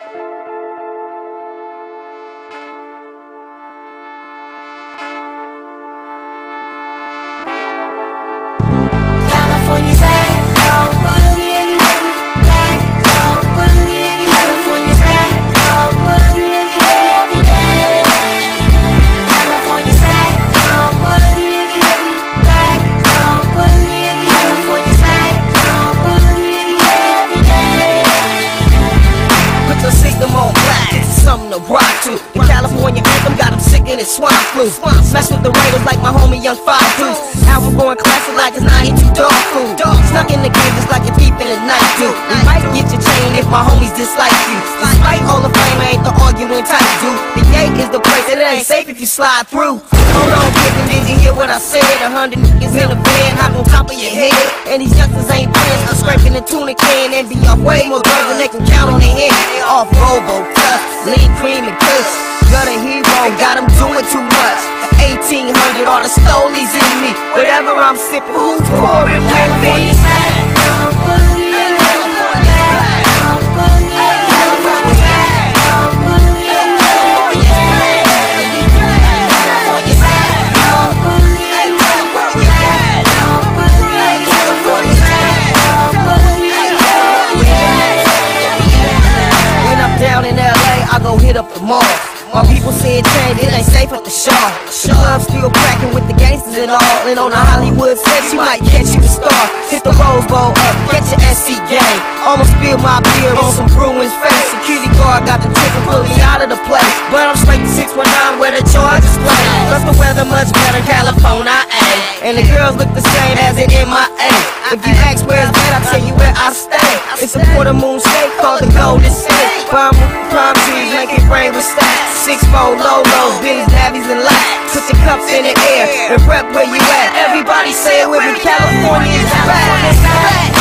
California's back, oh, boogie, back, oh, boogie. California's back, oh, boogie, every day. California's back, oh, boogie, back, oh, boogie. California's back, oh, boogie, every day. Put the system on blast, it's something to rock to. The California anthem got them sick in its swine flu. Mess with the Raiders like my homie Young Five Deuce. Album going classic like it's 92 dog food. Snuck in the game just like a thief in the night do. You might get your chain if my homies dislike you. Despite all the fame, I ain't the arguing type dude. The gate is the place that it ain't safe if you slide through. Hold on, kid, did you hear what I said? 100 niggas in a bed, hop on top of your head. And these youngsters ain't playing, so scraping the tuna can and be off way more drugs than they can count on their hand. Off Robo, Tuss, lean cream and kush. You're the hero, got them doing too much. 1800, all the stolies in me. Whatever I'm sipping, who's pouring with me? When I'm down in LA, I go hit up the mall. My people say it changed, it ain't safe at the Shaw. The club's still cracking with the gangsters and all. And on the Hollywood set, she might catch you a star. Hit the Rose Bowl up, get your SC game. Almost spilled my beer on some Bruins face. Security guard got the ticket, pull me out of the place. But I'm straight to 619 where the charges play. Plus the weather much better, California, and the girls look the same as in MIA. If you ask where it's at, I'll tell you where I stay. It's a quarter moon state called the Golden State. Palm trees make it rain with stacks. 6'4" lolos, Benny's, Navies, and lights. Put your cups in the air and rep where you at. Everybody say it with me, California is back.